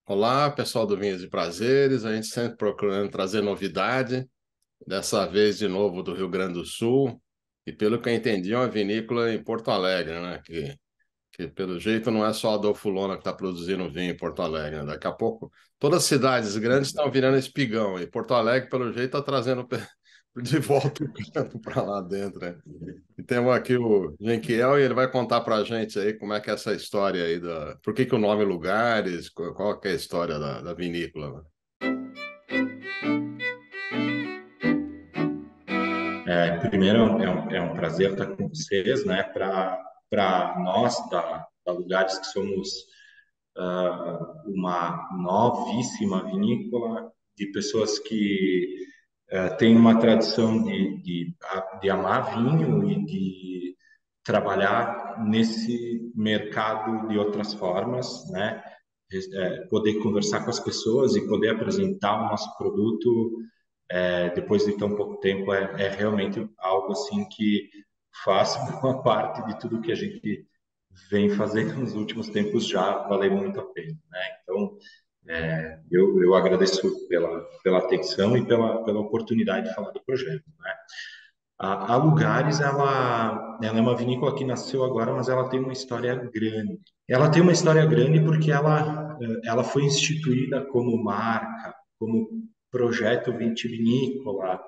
Olá, pessoal do Vinhos e Prazeres. A gente sempre procurando trazer novidade, dessa vez de novo do Rio Grande do Sul. E pelo que eu entendi, é uma vinícola em Porto Alegre, né? Que pelo jeito não é só a Adolfo Lona que está produzindo vinho em Porto Alegre, né? Daqui a pouco todas as cidades grandes estão virando espigão. E Porto Alegre, pelo jeito, está trazendo de volta o canto para lá dentro, né? E temos aqui o Genquiel e ele vai contar para a gente aí como é que é essa história aí Por que que o nome Lugares, qual que é a história da vinícola, né? Primeiro, é um prazer estar com vocês, né? Para nós, da Lugares, que somos uma novíssima vinícola de pessoas que têm uma tradição de amar vinho e de trabalhar nesse mercado de outras formas, né? Poder conversar com as pessoas e poder apresentar o nosso produto depois de tão pouco tempo é realmente algo assim que faz uma parte de tudo que a gente vem fazendo nos últimos tempos já valer muito a pena, né? Então, eu agradeço pela atenção e pela oportunidade de falar do projeto, né? A Lugares, ela é uma vinícola que nasceu agora, mas ela tem uma história grande. Ela tem uma história grande porque ela foi instituída como marca, como projeto vitivinícola,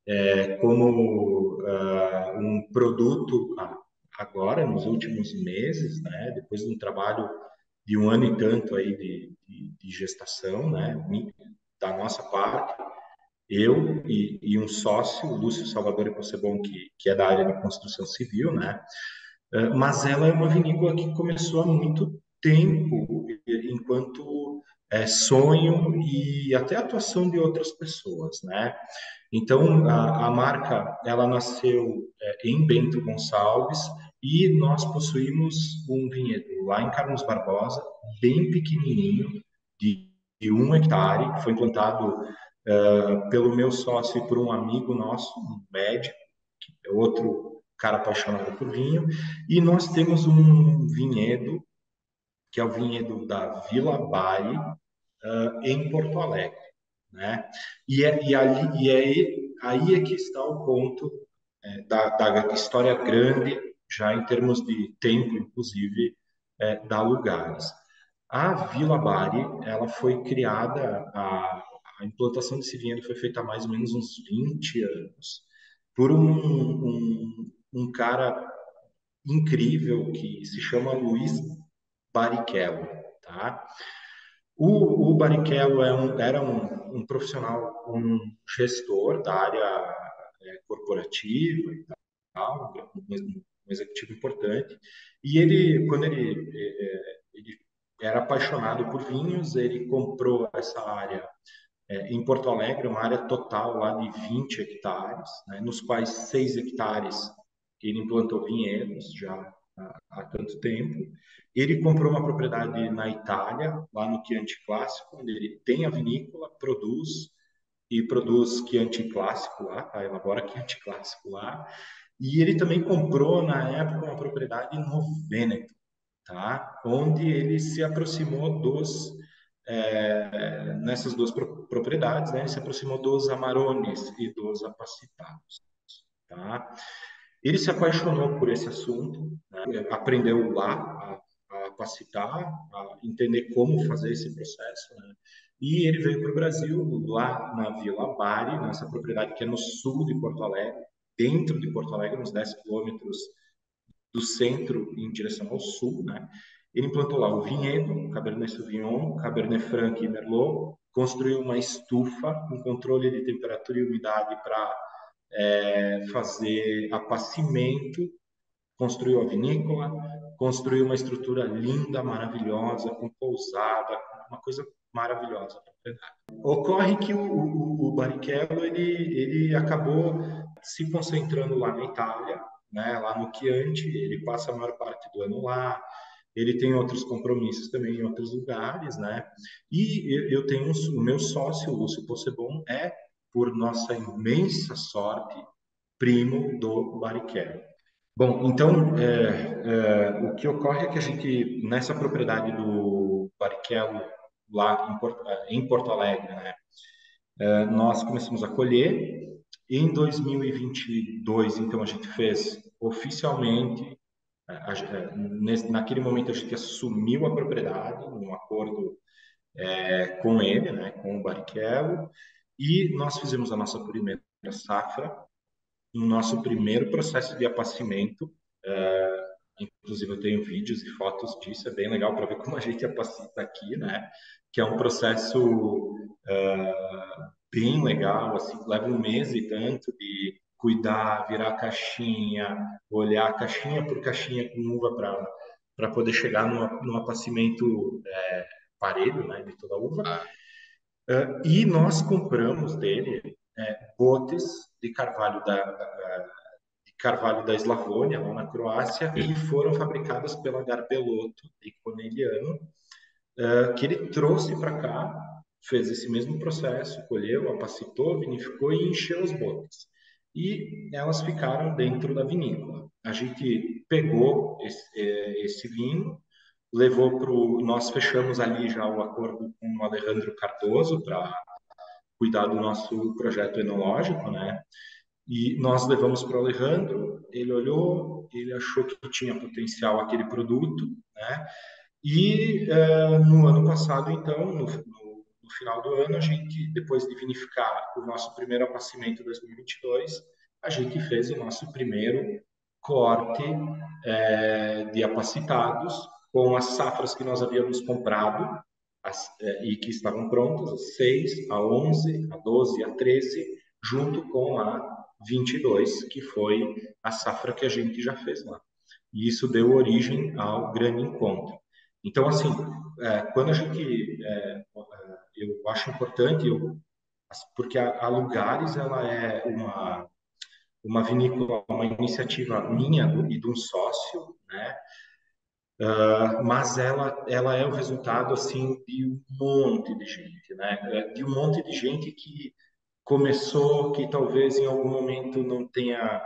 como um produto agora, nos últimos meses, né, depois de um trabalho de um ano e tanto aí de gestação, né, da nossa parte, eu e um sócio, o Lúcio Salvador Possebon, que é da área de construção civil, né, mas ela é uma vinícola que começou há muito tempo, enquanto sonho e até atuação de outras pessoas, né? Então, a marca, ela nasceu em Bento Gonçalves e nós possuímos um vinhedo lá em Carlos Barbosa, bem pequenininho, de 1 hectare, que foi plantado pelo meu sócio e por um amigo nosso, um médico, é outro cara apaixonado por vinho, e nós temos um vinhedo, que é o vinhedo da Vila Bari, em Porto Alegre, né? Aí é que está o ponto da história grande, já em termos de tempo, inclusive, da Lugares. A Vila Bari, ela foi criada, a implantação desse vinhedo foi feita há mais ou menos uns 20 anos, por um cara incrível que se chama Luiz Barrichello, tá? O Barrichello era um profissional, um gestor da área corporativa e tal, um executivo importante. E ele era apaixonado por vinhos, ele comprou essa área em Porto Alegre, uma área total lá de 20 hectares, né, nos quais 6 hectares ele implantou vinhedos já há tanto tempo. Ele comprou uma propriedade na Itália, lá no Chianti Clássico, onde ele tem a vinícola, produz Chianti Clássico lá, tá? Elabora Chianti Clássico lá. E ele também comprou, na época, uma propriedade no Vêneto, tá? Onde ele se aproximou nessas duas propriedades, né? Ele se aproximou dos Amarones e dos Apacitados, tá? Ele se apaixonou por esse assunto, né? Aprendeu lá a capacitar, a entender como fazer esse processo, né? E ele veio para o Brasil, lá na Vila Bari, nessa propriedade que é no sul de Porto Alegre, dentro de Porto Alegre, uns 10 quilômetros do centro em direção ao sul, né? Ele implantou lá o vinhedo, Cabernet Sauvignon, Cabernet Franc e Merlot, construiu uma estufa, um controle de temperatura e umidade para fazer apacimento, construiu a vinícola, construiu uma estrutura linda, maravilhosa, com pousada, uma coisa maravilhosa. Ocorre que o Barrichello ele acabou se concentrando lá na Itália, né, lá no Chianti, ele passa a maior parte do ano lá, ele tem outros compromissos também em outros lugares, né? E eu tenho o meu sócio, o Lúcio Possebon, por nossa imensa sorte, primo do Barrichello. Bom, então, o que ocorre é que a gente, nessa propriedade do Barrichello, lá em Porto Alegre, né? Nós começamos a colher. Em 2022, então, a gente fez oficialmente, naquele momento a gente assumiu a propriedade, num acordo com ele, né, com o Barrichello, e nós fizemos a nossa primeira safra, o nosso primeiro processo de apacimento. Inclusive, eu tenho vídeos e fotos disso, é bem legal para ver como a gente apacita aqui, né? Que é um processo bem legal, assim, leva um mês e tanto de cuidar, virar a caixinha, olhar caixinha por caixinha com uva para poder chegar num apacimento parelho, né, de toda a uva. Ah, E nós compramos dele botes de carvalho da Eslavônia, lá na Croácia, que foram fabricadas pela Garbelotto e Conegliano, que ele trouxe para cá, fez esse mesmo processo, colheu, apacitou, vinificou e encheu os botes. E elas ficaram dentro da vinícola. A gente pegou esse vinho, levou para o. Nós fechamos ali já o acordo com o Alejandro Cardoso para cuidar do nosso projeto enológico, né? E nós levamos para o Alejandro, ele olhou, ele achou que tinha potencial aquele produto, né? E no ano passado, então, no final do ano, a gente, depois de vinificar o nosso primeiro apacimento 2022, a gente fez o nosso primeiro corte de apacitados com as safras que nós havíamos comprado e que estavam prontas, a 6, a 11, a 12, a 13, junto com a 22, que foi a safra que a gente já fez lá. E isso deu origem ao grande encontro. Então, assim, quando a gente, eu acho importante, porque a Lugares ela é uma vinícola, uma iniciativa minha e de um sócio, né? Mas ela é o resultado assim de um monte de gente, né? De um monte de gente que começou, que talvez em algum momento não tenha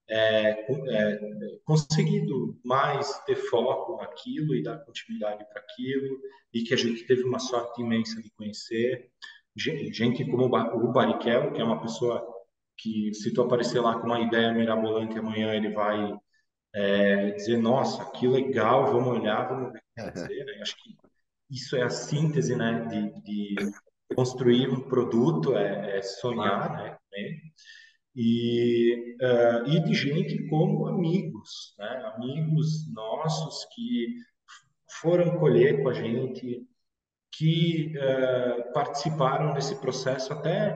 conseguido mais ter foco naquilo e dar continuidade para aquilo, e que a gente teve uma sorte imensa de conhecer gente como o Barrichello, que é uma pessoa que, se tu aparecer lá com uma ideia mirabolante amanhã, ele vai dizer, nossa, que legal, vamos olhar, vamos ver o que fazer, né? Acho que isso é a síntese, né, de construir um produto, sonhar, claro. né? E de gente como amigos, né? Amigos nossos que foram colher com a gente, que participaram desse processo até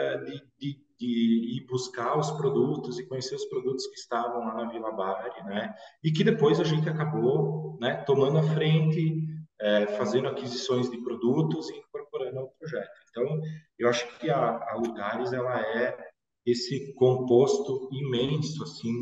de ir buscar os produtos e conhecer os produtos que estavam lá na Vila Bari, né? E que depois a gente acabou, né, tomando a frente, fazendo aquisições de produtos e incorporando ao projeto. Então, eu acho que a Lugares ela é esse composto imenso assim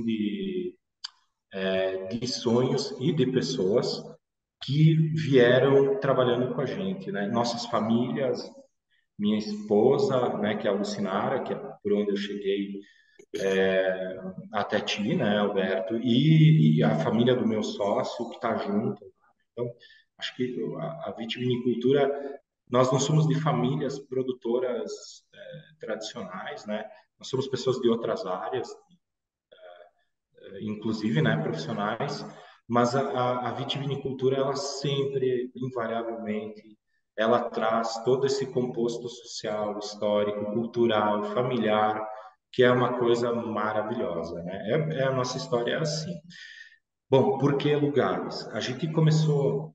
de sonhos e de pessoas que vieram trabalhando com a gente, né? Nossas famílias, minha esposa, né, que é a Lucinara, que é por onde eu cheguei até ti, né, Alberto, e a família do meu sócio que está junto. Então, acho que a vitivinicultura, nós não somos de famílias produtoras tradicionais, né? Nós somos pessoas de outras áreas, inclusive, né, profissionais, mas a vitivinicultura, ela sempre, invariavelmente, ela traz todo esse composto social, histórico, cultural, familiar, que é uma coisa maravilhosa, né? A nossa história é assim. Bom, por que lugares? A gente começou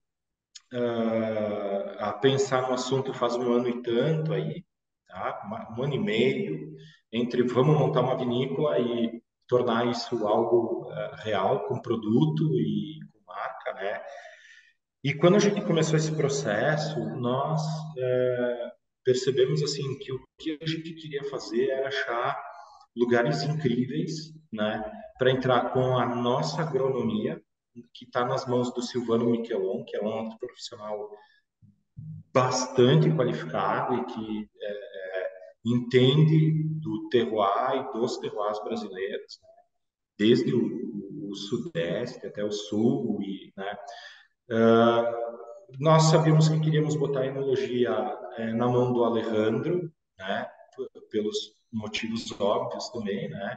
a pensar no assunto faz um ano e tanto aí, tá? Um ano e meio, entre vamos montar uma vinícola e tornar isso algo real, com produto e com marca, né? E quando a gente começou esse processo, nós percebemos assim que o que a gente queria fazer era achar lugares incríveis, né, para entrar com a nossa agronomia, que está nas mãos do Silvano Miquelon, que é um outro profissional bastante qualificado e que entende do terroir e dos terroirs brasileiros, né? Desde o sudeste até o sul, e, né, nós sabíamos que queríamos botar a enologia na mão do Alejandro, né? Pelos motivos óbvios também, né?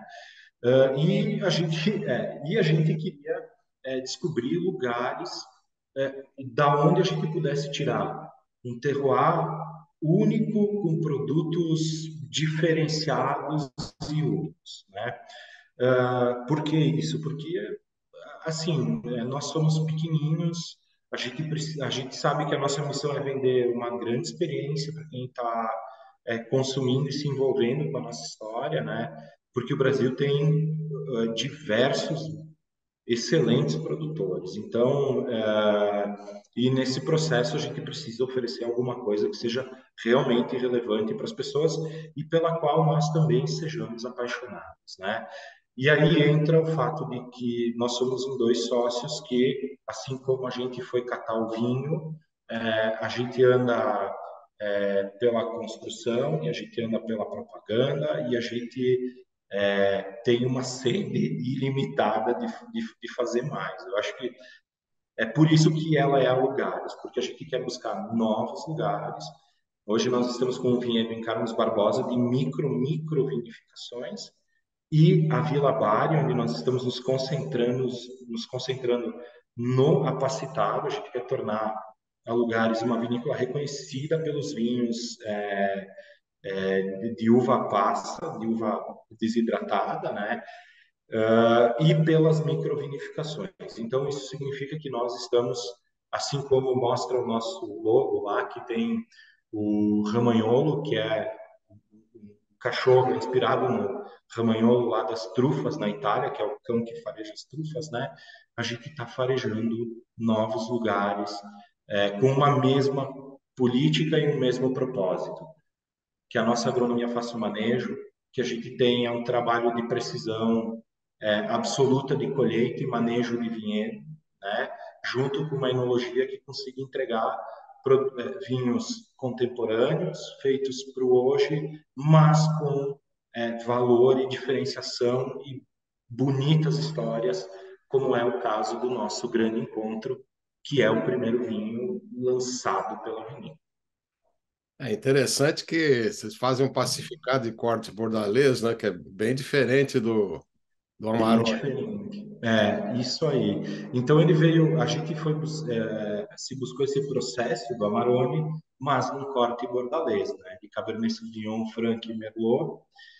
E a gente queria descobrir lugares da onde a gente pudesse tirar um terroir único com produtos diferenciados e únicos, né? Por que isso? Porque assim, nós somos pequeninos, a gente sabe que a nossa missão é vender uma grande experiência para quem está consumindo e se envolvendo com a nossa história, né? Porque o Brasil tem diversos excelentes produtores. Então, e nesse processo a gente precisa oferecer alguma coisa que seja realmente relevante para as pessoas e pela qual nós também sejamos apaixonados, né? E aí entra o fato de que nós somos em dois sócios que, assim como a gente foi catar o vinho, a gente anda pela construção e a gente anda pela propaganda e a gente tem uma sede ilimitada de fazer mais. Eu acho que é por isso que ela é a lugares, porque a gente quer buscar novos lugares. Hoje nós estamos com um vinhedo em Carlos Barbosa de micro vinificações e a Vila Bari, onde nós estamos nos concentrando no apacitado. A gente quer tornar a Lugares uma vinícola reconhecida pelos vinhos de uva passa, de uva desidratada, né? E pelas microvinificações. Então, isso significa que nós estamos, assim como mostra o nosso logo lá, que tem o Ramagnolo, que é um cachorro inspirado no Ramagnolo lá das trufas na Itália, que é o cão que fareja as trufas, né? A gente está farejando novos lugares com uma mesma política e um mesmo propósito, que a nossa agronomia faça o manejo, que a gente tenha um trabalho de precisão absoluta de colheita e manejo de vinhedo, né? Junto com uma enologia que consiga entregar vinhos contemporâneos, feitos para o hoje, mas com valor e diferenciação e bonitas histórias, como é o caso do nosso grande encontro, que é o primeiro vinho lançado pela vinícola. É interessante que vocês fazem um pacificado de corte bordalês, né? Que é bem diferente do Bem Amarone. diferente. Isso aí. Então ele veio, a gente foi se buscou esse processo do Amarone, mas num corte bordalês, né? De Cabernet Sauvignon, Franc e Merlot.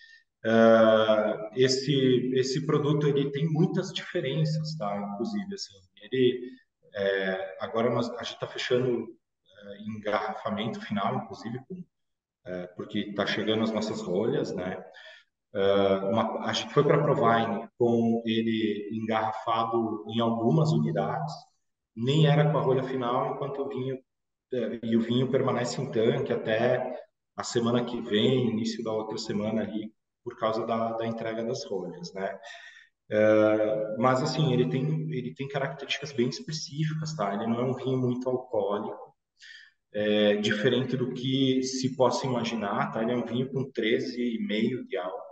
Esse produto ele tem muitas diferenças, tá? Inclusive, assim, ele agora a gente está fechando engarrafamento final, inclusive, porque está chegando as nossas rolhas, né? A gente foi para a Provine com ele engarrafado em algumas unidades, nem era com a rolha final, enquanto o vinho permanece em tanque até a semana que vem, início da outra semana ali, por causa da entrega das rolhas, né? Mas assim, ele tem características bem específicas, tá? Ele não é um vinho muito alcoólico, diferente do que se possa imaginar, tá? Ele é um vinho com 13,5 de álcool.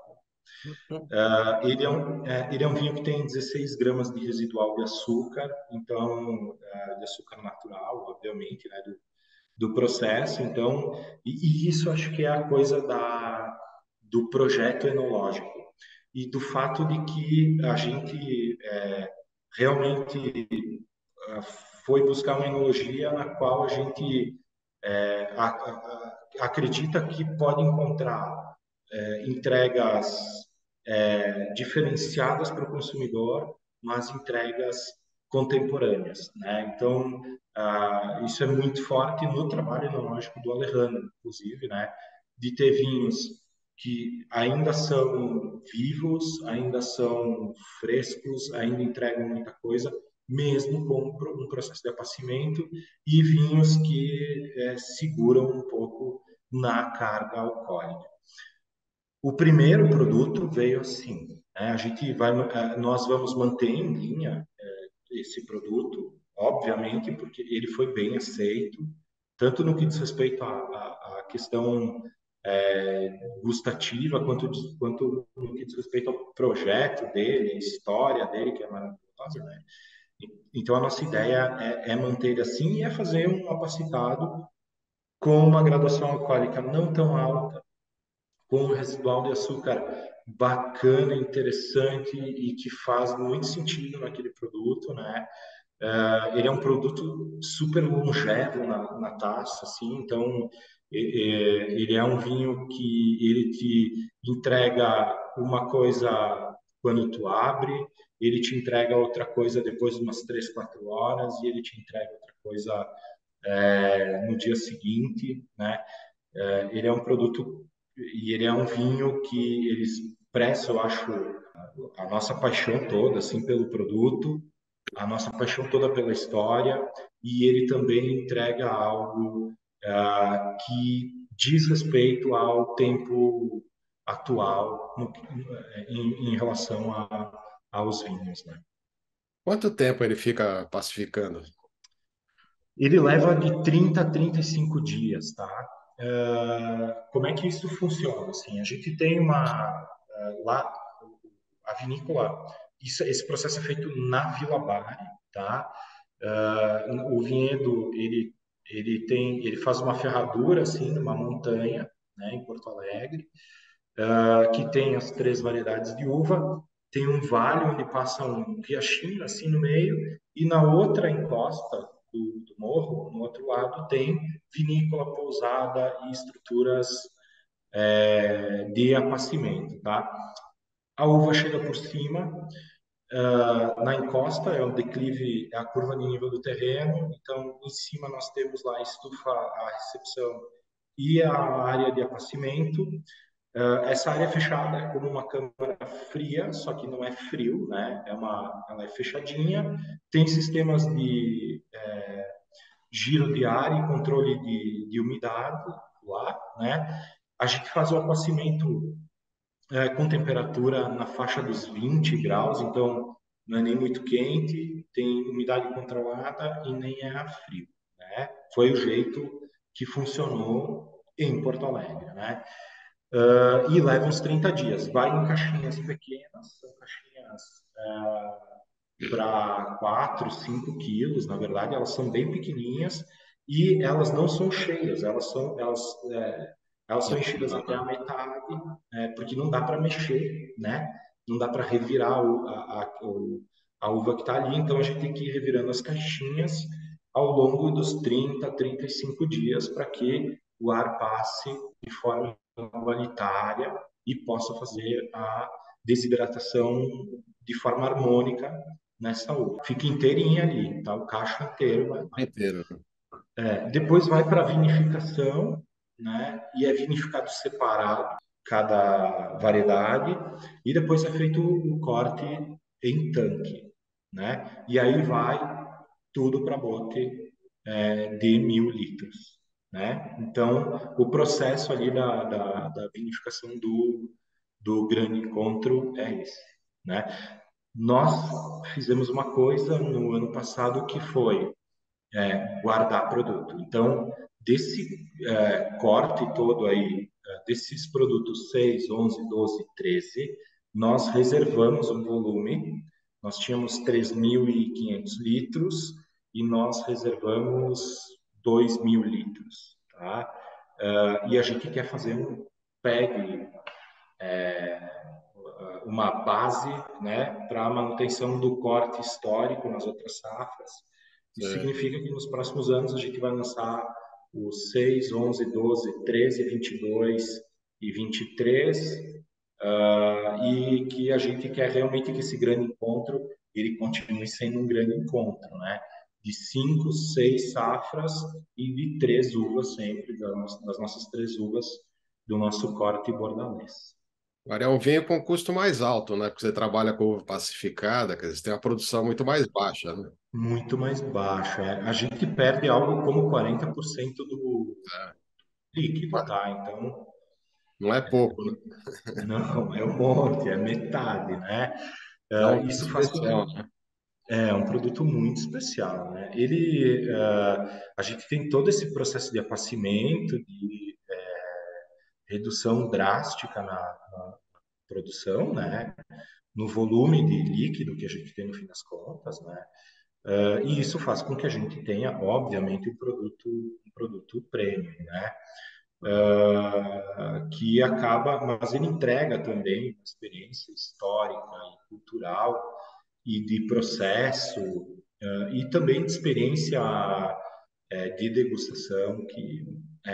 Ele é um vinho que tem 16 gramas de residual de açúcar, então, de açúcar natural, obviamente, né, do processo. Então, e isso acho que é a coisa do projeto enológico e do fato de que a gente realmente foi buscar uma enologia na qual a gente acredita que pode encontrar entregas diferenciadas para o consumidor, mas entregas contemporâneas, né? Então, isso é muito forte no trabalho enológico do Alejandro, inclusive, né? De ter vinhos que ainda são vivos, ainda são frescos, ainda entregam muita coisa, mesmo com um processo de apacimento, e vinhos que seguram um pouco na carga alcoólica. O primeiro produto veio assim, né? Nós vamos manter em linha esse produto, obviamente, porque ele foi bem aceito, tanto no que diz respeito à questão gustativa, quanto no que diz respeito ao projeto dele, a história dele, que é maravilhosa, né? Então, a nossa ideia é manter assim e é fazer um apacitado com uma graduação alcoólica não tão alta, com um residual de açúcar bacana, interessante e que faz muito sentido naquele produto, né? Ele é um produto super longevo na taça, assim, então ele é um vinho que ele te entrega uma coisa quando tu abre, ele te entrega outra coisa depois de umas 3, 4 horas e ele te entrega outra coisa no dia seguinte, né? Ele é um produto e ele é um vinho que ele expressa, eu acho, a nossa paixão toda, assim, pelo produto, a nossa paixão toda pela história, e ele também entrega algo que diz respeito ao tempo atual em relação aos vinhos, né? Quanto tempo ele fica pacificando? Ele leva de 30 a 35 dias, tá? Como é que isso funciona? Assim, a gente tem lá a vinícola, esse processo é feito na Vila Bari, tá? O vinhedo ele faz uma ferradura assim numa montanha, né, em Porto Alegre, que tem as 3 variedades de uva, tem um vale onde passa um riachinho assim no meio, e na outra encosta do morro, no outro lado, tem vinícola, pousada e estruturas de abastecimento, tá? A uva chega por cima, na encosta é o declive, é a curva de nível do terreno, então em cima nós temos lá a estufa, a recepção e a área de abastecimento. Essa área fechada é como uma câmara fria, só que não é frio, né? Ela é fechadinha, tem sistemas de giro de ar e controle de umidade lá, né? A gente faz o aquecimento com temperatura na faixa dos 20 graus, então não é nem muito quente, tem umidade controlada e nem é frio, né? Foi o jeito que funcionou em Porto Alegre, né? E leva uns 30 dias. Vai em caixinhas pequenas, são caixinhas para 4, 5 quilos, na verdade, elas são bem pequenininhas e elas não são cheias, elas são enchidas até a metade, porque não dá para mexer, né? Não dá para revirar a uva que está ali, então a gente tem que ir revirando as caixinhas ao longo dos 30, 35 dias para que o ar passe de forma igualitária e possa fazer a desidratação de forma harmônica nessa uva. Fica inteirinha ali, tá? O cacho inteiro vai lá. Inteiro, né? Depois vai para a vinificação, né? E é vinificado separado cada variedade e depois é feito o corte em tanque, né? E aí vai tudo para bote de 1.000 litros, né? Então o processo ali da vinificação do grande encontro é esse, né? Nós fizemos uma coisa no ano passado que foi guardar produto. Então, desse corte todo aí, desses produtos 6, 11, 12, 13, nós reservamos um volume. Nós tínhamos 3.500 litros e nós reservamos 2.000 litros, tá? E a gente quer fazer um PEG, uma base, né, para a manutenção do corte histórico nas outras safras. Isso É. significa que nos próximos anos a gente vai lançar os 6, 11, 12, 13, 22 e 23, e que a gente quer realmente que esse grande encontro ele continue sendo um grande encontro, né? De 5, 6 safras e de 3 uvas sempre, das nossas 3 uvas do nosso corte bordalês. Agora é um vinho com custo mais alto, né? Porque você trabalha com uva pacificada, quer dizer, você tem uma produção muito mais baixa, né? Muito mais baixo. A gente perde algo como 40% do líquido, tá? Então, Não é pouco, né? não, é um monte, é metade, né? É um vinho Isso faz com especial, que né? é um produto muito especial, né? A gente tem todo esse processo de aquecimento, de redução drástica na produção, né? No volume de líquido que a gente tem no fim das contas, né? E isso faz com que a gente tenha, obviamente, um produto premium, né? Que acaba, mas ele entrega também uma experiência histórica e cultural e de processo, e também de experiência de degustação, que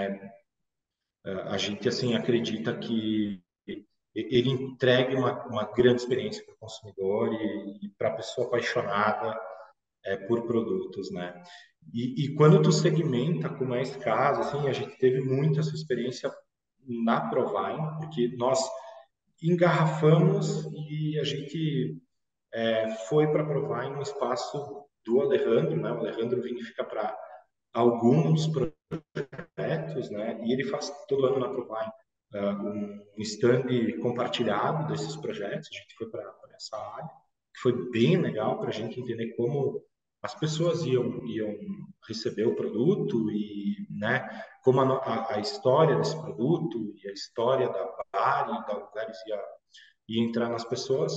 a gente assim acredita que ele entregue uma grande experiência para o consumidor e para a pessoa apaixonada por produtos, né? E quando tu segmenta com mais casos, assim, a gente teve muito essa experiência na Provine, porque nós engarrafamos e a gente foi para a Provine no espaço do Alejandro, né? O Alejandro vinifica para alguns projetos, né? E ele faz todo ano na Provine um stand compartilhado desses projetos. A gente foi para essa área, que foi bem legal para a gente entender como as pessoas iam receber o produto e, né, como a história desse produto e a história da bar e da lugares ia entrar nas pessoas.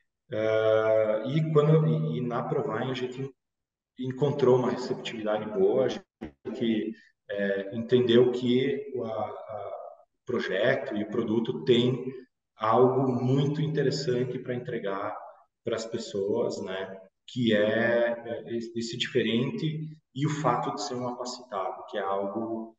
E na Provine a gente encontrou uma receptividade boa, a gente entendeu que o projeto e o produto tem algo muito interessante para entregar para as pessoas, né? Que esse diferente e o fato de ser um capacitado, que é algo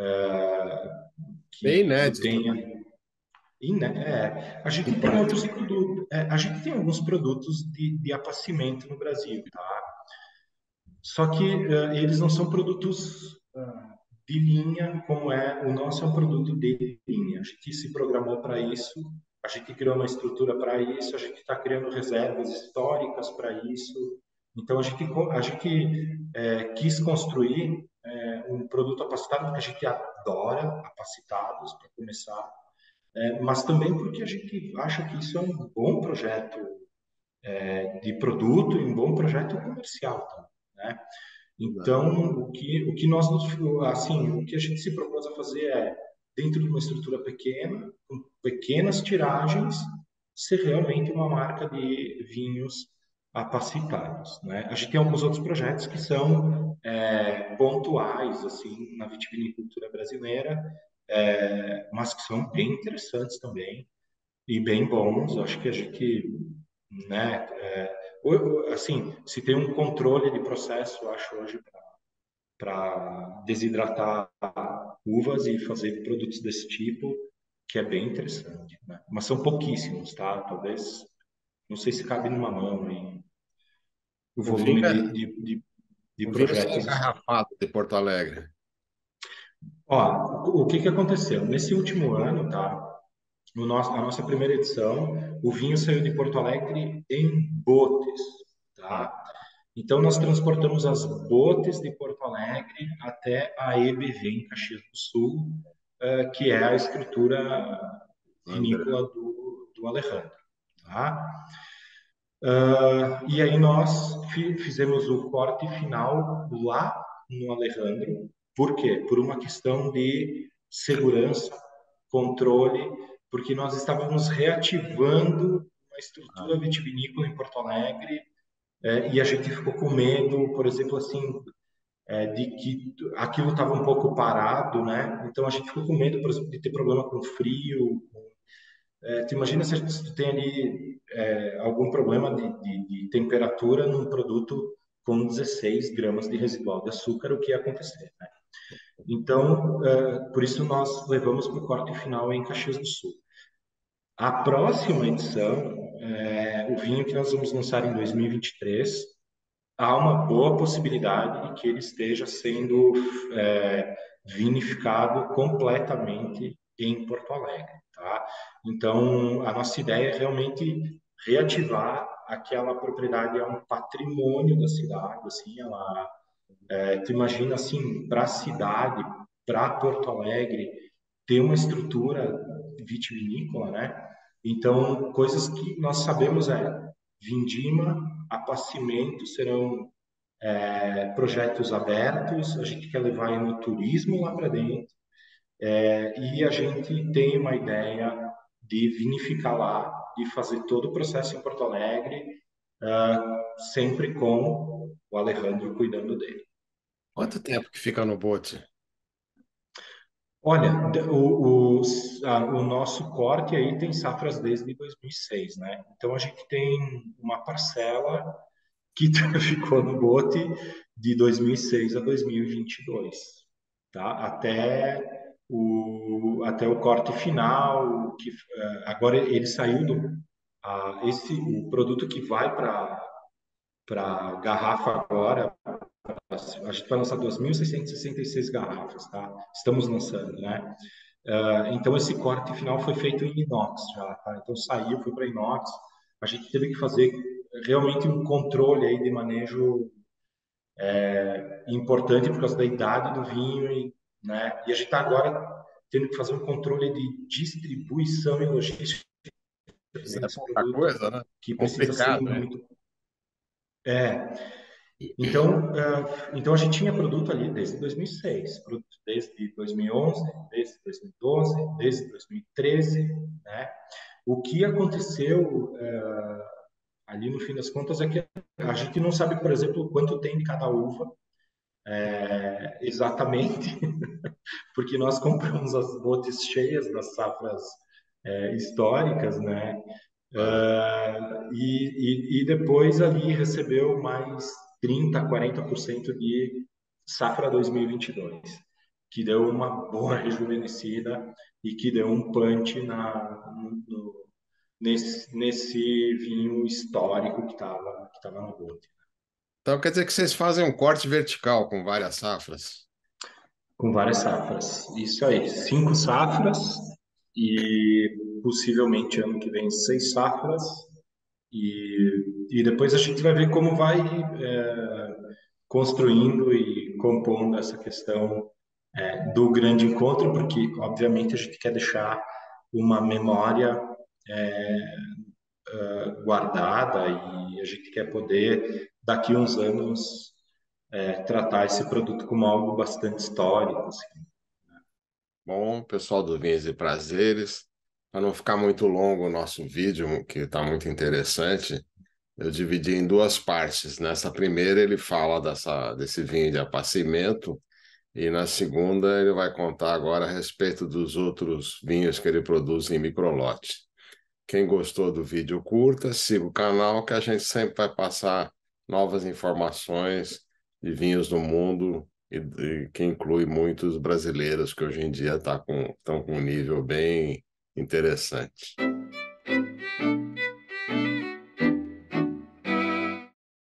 Bem que tu inédito, tenha. né? E, né, a E gente tem outros prático. produtos, a gente tem alguns produtos de apacimento no Brasil, tá? Só que eles não são produtos de linha, como o nosso é um produto de linha. A gente se programou para isso, a gente criou uma estrutura para isso, a gente está criando reservas históricas para isso. Então a gente quis construir um produto capacitado, porque a gente adora capacitados, para começar, mas também porque a gente acha que isso é um bom projeto de produto e um bom projeto comercial também, né? Né? Então, o que a gente se propôs a fazer dentro de uma estrutura pequena, com pequenas tiragens, ser realmente uma marca de vinhos apacitados, né? A gente tem alguns outros projetos que são pontuais, assim, na vitivinicultura brasileira, mas que são bem interessantes também e bem bons. Acho que a gente, né, assim, se tem um controle de processo, eu acho hoje para desidratar uvas e fazer produtos desse tipo, que é bem interessante, né? Mas são pouquíssimos, tá? Talvez, não sei se cabe numa mão aí, o O vinho, volume é, de o vinho sai projetos desse tipo. engarrafado de Porto Alegre. Ó, o que que aconteceu? Nesse último ano, tá? A nossa primeira edição, o vinho saiu de Porto Alegre em botes, Ah, tá? Então, nós transportamos as botes de Porto Alegre até a EBV, em Caxias do Sul, que é a escritura André. vinícola do Alejandro. Tá? E aí nós fizemos o corte final lá no Alejandro. Por quê? Por uma questão de segurança, controle, porque nós estávamos reativando uma Ah, estrutura vitivinícola em Porto Alegre, e a gente ficou com medo, por exemplo, assim, de que aquilo estava um pouco parado, né? Então a gente ficou com medo, por exemplo, de ter problema com frio. Tu imagina se tu tem ali algum problema de temperatura num produto com 16 gramas de residual de açúcar, o que ia acontecer, né? Então, por isso nós levamos para o corte final em Caxias do Sul. A próxima edição, o vinho que nós vamos lançar em 2023, há uma boa possibilidade de que ele esteja sendo vinificado completamente em Porto Alegre, tá? Então, a nossa ideia é realmente reativar aquela propriedade, é um patrimônio da cidade, assim, tu imagina assim, para a cidade, para Porto Alegre, ter uma estrutura vitivinícola, né? Então, coisas que nós sabemos vindima, apacimento serão projetos abertos, a gente quer levar no turismo lá para dentro, e a gente tem uma ideia de vinificar lá, de fazer todo o processo em Porto Alegre, sempre com o Alejandro cuidando dele. Quanto tempo que fica no bote? Olha, o nosso corte aí tem safras desde 2006, né? Então a gente tem uma parcela que ficou no bote de 2006 a 2022, tá? Até o corte final, que agora ele saiu o produto que vai para garrafa agora, a gente vai lançar 2.666 garrafas, tá? Estamos lançando, né? Então, esse corte final foi feito em inox já, tá? Então, saiu, foi para inox. A gente teve que fazer realmente um controle aí de manejo importante por causa da idade do vinho, né? E a gente está agora tendo que fazer um controle de distribuição e logística Isso é desse pouca produto, coisa, né? que precisa ser Complicado, hein? muito... Então a gente tinha produto ali desde 2006, produto desde 2011, desde 2012, desde 2013, né? O que aconteceu ali no fim das contas é que a gente não sabe, por exemplo, quanto tem de cada uva exatamente, porque nós compramos as botes cheias das safras históricas, né? Ah, E depois ali recebeu mais 30, 40% de safra 2022, que deu uma boa rejuvenescida e que deu um punch nesse vinho histórico que tava no bote. então quer dizer que vocês fazem um corte vertical com várias safras? Com várias safras. Isso aí, 5 safras e possivelmente ano que vem 6 safras. E depois a gente vai ver como vai construindo e compondo essa questão do grande encontro, porque obviamente a gente quer deixar uma memória guardada e a gente quer poder daqui uns anos tratar esse produto como algo bastante histórico, assim. Bom, pessoal do Vinhos e Prazeres, para não ficar muito longo o nosso vídeo, que está muito interessante, eu dividi em duas partes. Nessa primeira ele fala desse vinho de apacimento e na segunda ele vai contar agora a respeito dos outros vinhos que ele produz em microlote. Quem gostou do vídeo, curta, siga o canal que a gente sempre vai passar novas informações de vinhos do mundo e que inclui muitos brasileiros que hoje em dia estão com um nível bem interessante.